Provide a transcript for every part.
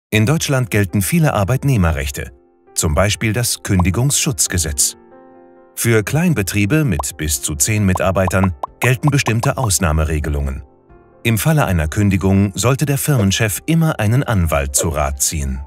In Deutschland gelten viele Arbeitnehmerrechte, zum Beispiel das Kündigungsschutzgesetz. Für Kleinbetriebe mit bis zu 10 Mitarbeitern gelten bestimmte Ausnahmeregelungen. Im Falle einer Kündigung sollte der Firmenchef immer einen Anwalt zu Rat ziehen.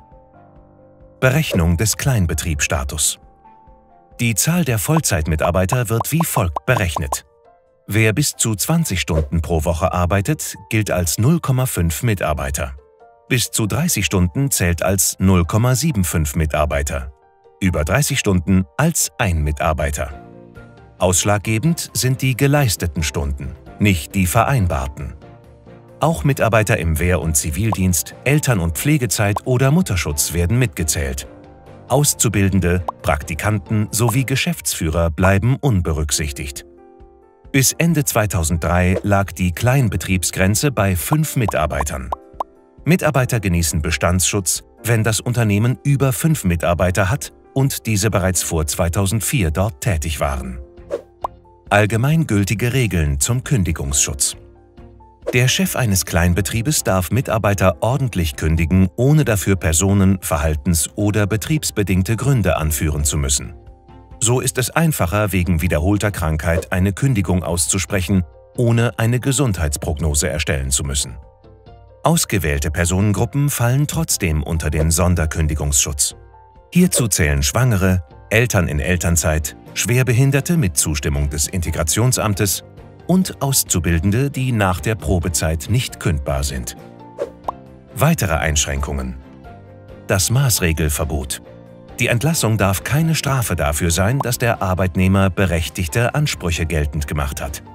Berechnung des Kleinbetriebsstatus. Die Zahl der Vollzeitmitarbeiter wird wie folgt berechnet. Wer bis zu 20 Stunden pro Woche arbeitet, gilt als 0,5 Mitarbeiter. Bis zu 30 Stunden zählt als 0,75 Mitarbeiter. Über 30 Stunden als 1 Mitarbeiter. Ausschlaggebend sind die geleisteten Stunden, nicht die vereinbarten. Auch Mitarbeiter im Wehr- und Zivildienst, Eltern- und Pflegezeit oder Mutterschutz werden mitgezählt. Auszubildende, Praktikanten sowie Geschäftsführer bleiben unberücksichtigt. Bis Ende 2003 lag die Kleinbetriebsgrenze bei 5 Mitarbeitern. Mitarbeiter genießen Bestandsschutz, wenn das Unternehmen über 5 Mitarbeiter hat und diese bereits vor 2004 dort tätig waren. Allgemeingültige Regeln zum Kündigungsschutz. Der Chef eines Kleinbetriebes darf Mitarbeiter ordentlich kündigen, ohne dafür personen-, verhaltens- oder betriebsbedingte Gründe anführen zu müssen. So ist es einfacher, wegen wiederholter Krankheit eine Kündigung auszusprechen, ohne eine Gesundheitsprognose erstellen zu müssen. Ausgewählte Personengruppen fallen trotzdem unter den Sonderkündigungsschutz. Hierzu zählen Schwangere, Eltern in Elternzeit, Schwerbehinderte mit Zustimmung des Integrationsamtes und Auszubildende, die nach der Probezeit nicht kündbar sind. Weitere Einschränkungen. Das Maßregelverbot. Die Entlassung darf keine Strafe dafür sein, dass der Arbeitnehmer berechtigte Ansprüche geltend gemacht hat.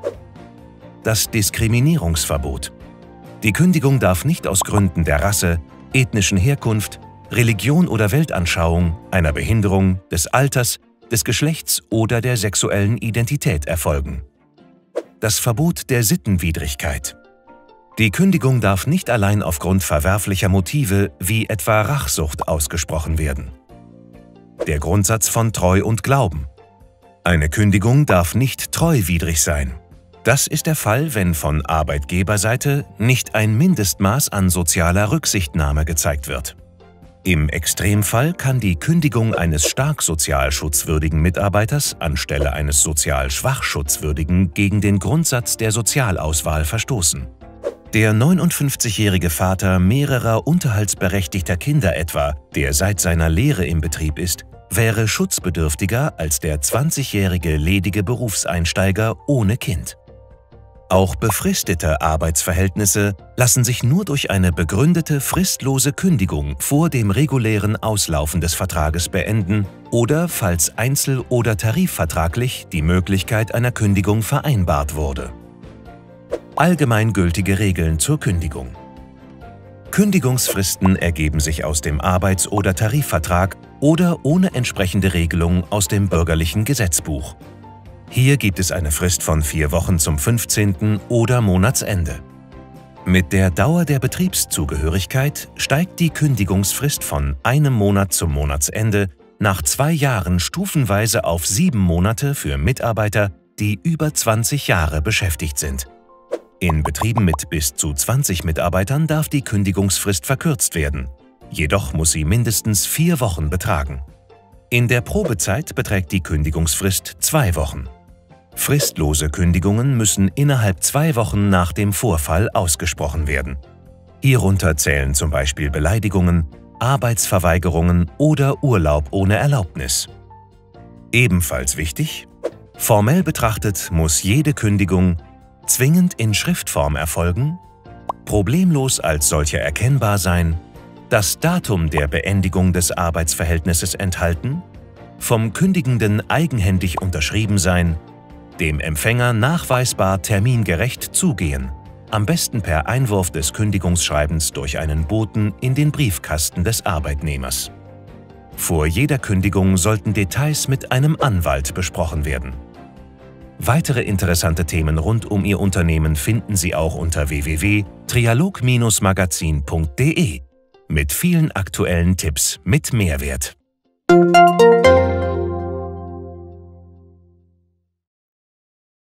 Das Diskriminierungsverbot. Die Kündigung darf nicht aus Gründen der Rasse, ethnischen Herkunft, Religion oder Weltanschauung, einer Behinderung, des Alters, des Geschlechts oder der sexuellen Identität erfolgen. Das Verbot der Sittenwidrigkeit. Die Kündigung darf nicht allein aufgrund verwerflicher Motive wie etwa Rachsucht ausgesprochen werden. Der Grundsatz von Treu und Glauben. Eine Kündigung darf nicht treuwidrig sein. Das ist der Fall, wenn von Arbeitgeberseite nicht ein Mindestmaß an sozialer Rücksichtnahme gezeigt wird. Im Extremfall kann die Kündigung eines stark sozial schutzwürdigen Mitarbeiters anstelle eines sozial schwach schutzwürdigen gegen den Grundsatz der Sozialauswahl verstoßen. Der 59-jährige Vater mehrerer unterhaltsberechtigter Kinder etwa, der seit seiner Lehre im Betrieb ist, wäre schutzbedürftiger als der 20-jährige ledige Berufseinsteiger ohne Kind. Auch befristete Arbeitsverhältnisse lassen sich nur durch eine begründete fristlose Kündigung vor dem regulären Auslaufen des Vertrages beenden oder falls einzel- oder tarifvertraglich die Möglichkeit einer Kündigung vereinbart wurde. Allgemeingültige Regeln zur Kündigung. Kündigungsfristen ergeben sich aus dem Arbeits- oder Tarifvertrag oder ohne entsprechende Regelung aus dem bürgerlichen Gesetzbuch. Hier gibt es eine Frist von 4 Wochen zum 15. oder Monatsende. Mit der Dauer der Betriebszugehörigkeit steigt die Kündigungsfrist von 1 Monat zum Monatsende nach 2 Jahren stufenweise auf 7 Monate für Mitarbeiter, die über 20 Jahre beschäftigt sind. In Betrieben mit bis zu 20 Mitarbeitern darf die Kündigungsfrist verkürzt werden. Jedoch muss sie mindestens 4 Wochen betragen. In der Probezeit beträgt die Kündigungsfrist 2 Wochen. Fristlose Kündigungen müssen innerhalb 2 Wochen nach dem Vorfall ausgesprochen werden. Hierunter zählen zum Beispiel Beleidigungen, Arbeitsverweigerungen oder Urlaub ohne Erlaubnis. Ebenfalls wichtig: Formell betrachtet muss jede Kündigung zwingend in Schriftform erfolgen, problemlos als solche erkennbar sein, das Datum der Beendigung des Arbeitsverhältnisses enthalten, vom Kündigenden eigenhändig unterschrieben sein, dem Empfänger nachweisbar termingerecht zugehen, am besten per Einwurf des Kündigungsschreibens durch einen Boten in den Briefkasten des Arbeitnehmers. Vor jeder Kündigung sollten Details mit einem Anwalt besprochen werden. Weitere interessante Themen rund um Ihr Unternehmen finden Sie auch unter www.trialog-magazin.de mit vielen aktuellen Tipps mit Mehrwert.